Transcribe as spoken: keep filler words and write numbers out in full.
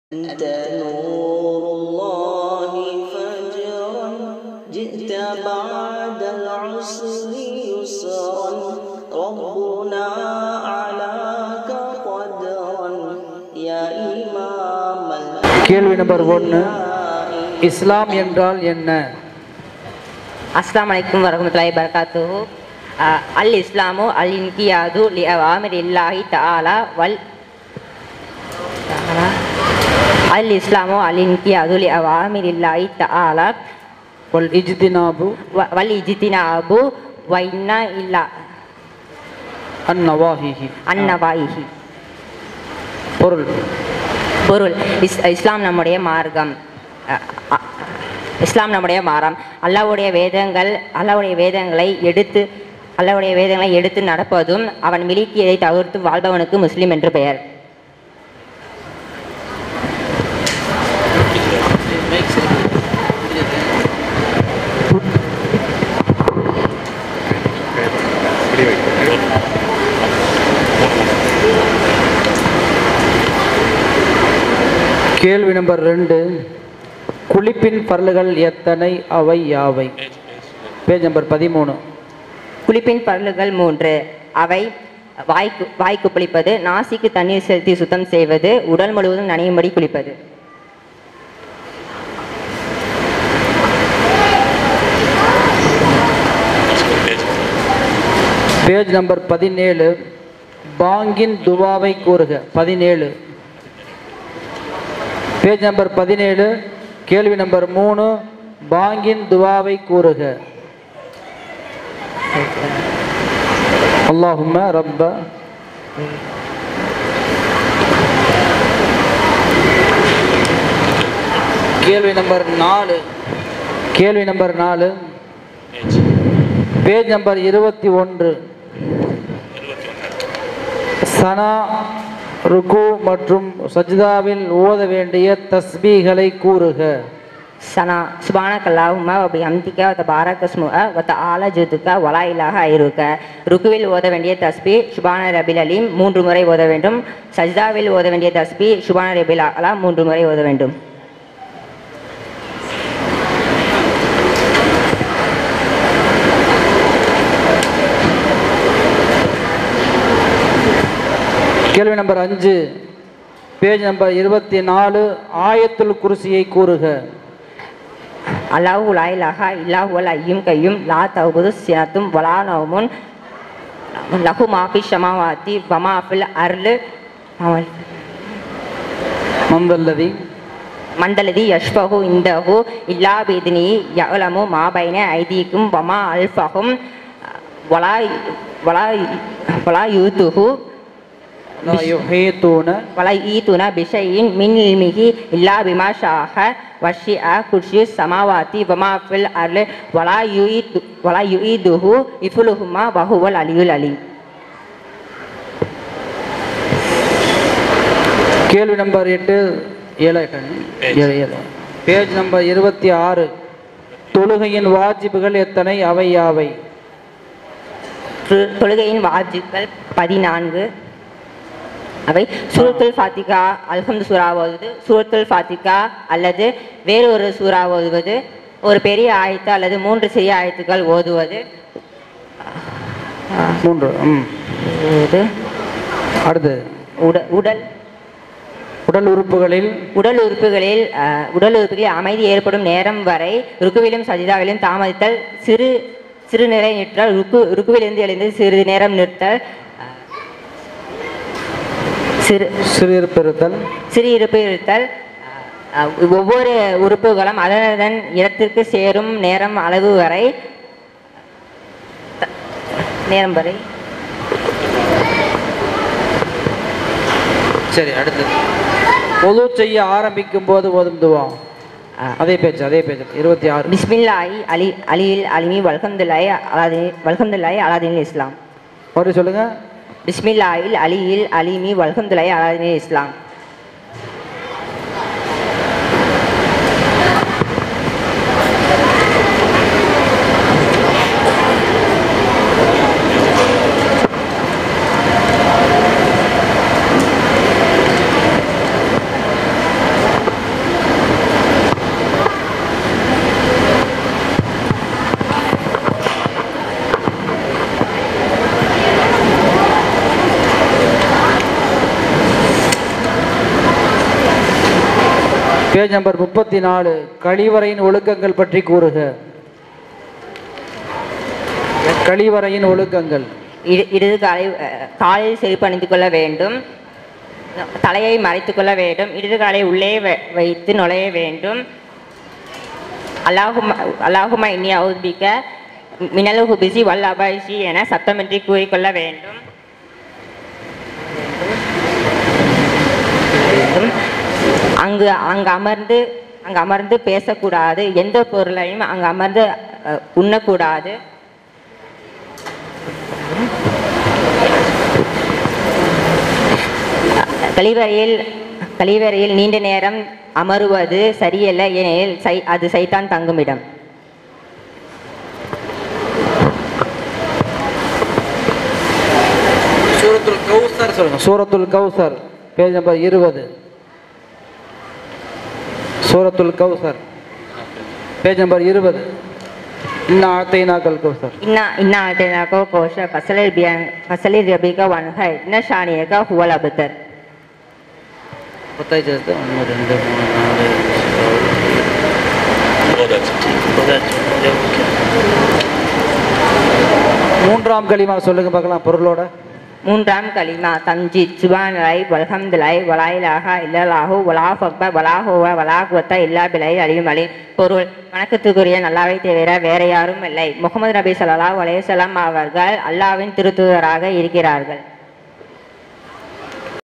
أنت نور الله فجرا جئت بعد العسر يسرا ربنا أعلاك قدرا يا إمام கேள்வி நம்பர் ஒன்று, இஸ்லாம் என்றால் என்ன? அஸ்ஸலாமு அலைக்கும் வரஹ்மத்துல்லாஹி வபரகாத்துஹு. அல் இஸ்லாமு அல் இன்கியாது லி அவாமிரில்லாஹி தஆலா வல் அல் இஸ்லாமு அல் இன்கியாது லி அவாமிரில்லாஹி தஆலா வல் இஜ்தினாபு வல் இஜ்தினாபு வ இன்னா இல்லா அந்நவாஹிஹி. அந்நவாஹிஹி. பொருள் பொருள் இஸ் இஸ்லாம் நம்முடைய மார்க்கம். இஸ்லாம் நம்முடைய மார்க்கம். அல்லாஹ்வுடைய வேதங்கள் அல்லாஹ்வுடைய வேதங்களை எடுத்து அல்லாஹ்வுடைய வேதங்களை எடுத்து நடப்பதும் அவன் மிலிக்கியதை தவிர்த்து வாழ்பவனுக்கு முஸ்லிம் என்று பெயர். கேள்வி நம்பர் ரெண்டு, குளிப்பின் பரல்கள் எத்தனை, அவை யாவை? பேஜ் நம்பர் பதிமூணு. குளிப்பின் பரல்கள் மூன்று. அவை வாய்க்கு வாய்க்கு குளிப்பது, நாசிக்கு தண்ணீர் செலுத்தி சுத்தம் செய்வது, உடல் முழுவதும் நனையும்படி குளிப்பது. பேஜ் நம்பர் பதினேழு, பாங்கின் துவாவை கூறுக. பதினேழு. பேஜ் நம்பர் பதினேழு, கேள்வி நம்பர் மூணு, பாங்கின் துவாவை கூறுக. அல்லாஹும்ம ரப்ப கேள்வி நம்பர் நாலு கேள்வி நம்பர் நாலு பேஜ் நம்பர் இருபத்தி ஒன்று, சனா ருக்கு மற்றும் சஜ்தாவில் ஓத வேண்டிய தஸ்பீகளை கூறுக. சனா சுபானக்கல்லாஹும்ம வ பிஹம்திக வ தபாரக ஸ்முக வ தஆல ஜதுக வ லா இலாஹ ஐருக. ருக்குவில் ஓத வேண்டிய தஸ்பீ சுபான ரபில் அலீம் மூன்று முறை ஓத வேண்டும். சஜ்தாவில் ஓத வேண்டிய தஸ்பீ சுபான ரபில் அலா மூன்று முறை ஓத வேண்டும். கேள்வி நம்பர் அஞ்சு, பேஜ் நம்பர் இருபத்தி நாலு, ஆயத்துல் குர்சியை கூறுக. அல்லாஹு லா இலாஹா இல்லா ஹுவல் ஹய்யுல் கய்யூம் லா தஅகுது சினத்தும் வ லா நௌமுன் லஹு மா ஃபிஸ் ஸமாவாத்தி வ மா ஃபில் அர்லி மந்தல்லதி மண்டலதி யஷ்பஹு இந்தஹு இல்லா பிஇத்னி யஅலமு மா பைன ஐதீக்கும் வ மா அல்ஃபஹும் வ லா வ லா வ லா யூதுஹு லா யுஹீதுன வ லா யூதுன பிஷைஇன் மின் இல்மிஹி இல்லா பிமா ஷாஅ வஷிஅ குர்சி ஸமாவாத்தி வ மா ஃபில் அர்லி வ லா யுஈது வ லா யுஈதுஹு இஃபுலுஹுமா வ ஹுவல் அலியுல் அலீம். கேள்வி நம்பர் எட்டு, ஏழு ஏழு ஏழு பேஜ் நம்பர் இருபத்தி ஆறு, தொழுகையின் வாஜிபுகள் எத்தனை, அவை யாவை? தொழுகையின் வாஜிப்கள் பதினான்கு. அவை சூரத்துல் ஃபாத்திகா, அல்ஹம்து சூரா ஓதுவது, சூரத்துல் ஃபாத்திகா அல்லது வேறொரு சூரா ஓதுவது, ஒரு பெரிய ஆயத்து அல்லது மூன்று சிறிய ஆயத்துக்கள் ஓதுவது. மூன்று. அடுத்து உடல் உடல் உடல் உறுப்புகளில் உடல் உறுப்புகளில் உடல் உறுப்புகளில் அமைதி ஏற்படும் நேரம் வரை ருக்குவிலும் சஜிதாவிலும் தாமதித்தல், சிறு சிறு நிலை நிற்றல், ருக்கு ருக்குவிலிருந்து எழுந்து சிறிது நேரம் நிறுத்தல், சிறு சிறு இருப்பு இருத்தல் சிறு இருப்பு இருத்தல், ஒவ்வொரு உறுப்புகளும் அதனதன் இடத்திற்கு சேரும் நேரம் அளவு வரை நேரம் வரை சரி. அடுத்து பொது செய்ய ஆரம்பிக்கும் போது ஓதும் துவா. அதே பேச்சு அதே பேச்சு இருபத்தி ஆறு. பிஸ்மில்லாஹி அலி அலியில் அலிமி வல்ஹம்துலில்லாஹி அலாதீன் வல்ஹம்துலில்லாஹி அலாதீனில் இஸ்லாம். மறுபடியும் சொல்லுங்க. பிஸ்மில்லாஹில் அலியில் அலிமி வல்ஹம்துலில்லாஹி அலாதீனில் இஸ்லாம். பேஜ் நம்பர் முப்பத்தி நாலு கழிவறையின் ஒழுக்கங்கள் பற்றி கூறுக. கழிவறையின் ஒழுக்கங்கள். இடது காலை காலில் செருப்பு அணிந்து கொள்ள வேண்டும், தலையை மறைத்துக் கொள்ள வேண்டும், இடது காலை உள்ளே வைத்து நுழைய வேண்டும். அல்லாஹும் அல்லாஹுமா இன்னி அவுத்பிக்க மினல் ஹுபிசி வல் அபாயிசி என சத்தமின்றி கூறிக்கொள்ள வேண்டும். அங்கு அங்கு அமர்ந்து அங்கு அமர்ந்து பேசக்கூடாது, எந்த பொருளையும் அங்கு அமர்ந்து உண்ணக்கூடாது. கழிவறையில் கழிவறையில் நீண்ட நேரம் அமருவது சரியல்ல, ஏனெனில் சை அது சைத்தான் தங்குமிடம். சூரத்துல் கௌசர் சொல்லுங்க. சூரத்துல் கௌசர் பேஜ் நம்பர் இருபது. சூரத்துல் கௌசர் பேஜ் நம்பர் இருபது. இன்னா ஆத்தைனாக்கல் கௌசர். இன்னா இன்னா ஆத்தைனாக்கல் கௌசர் ஃபஸலில் பியன் ஃபஸலில் ரபிக வன்ஹை இன்ன ஷானியக ஹுவல் அப்தர். பத்தாய் சேர்த்து ஒன்று ரெண்டு மூணு நாலு மூன்றாம் களிமா சொல்லுங்க பார்க்கலாம் பொருளோட. மூன்றாம் களிமா தம்ஜித் சுபானலாய் வல்ஹம்துலாய் வலாயிலாக இல்லலாஹு வலாஹ் அக்பர் வலாஹுவ வலாகுவத்த இல்லா பிலை அலியும் அலி. பொருள்: வணக்கத்துக்குரிய நல்லாவை தவிர வேற யாரும் இல்லை. முகமது நபி ஸல்லல்லாஹு அலைஹி வஸல்லம் அவர்கள் அல்லாஹ்வின் திருத்தூதராக இருக்கிறார்கள்.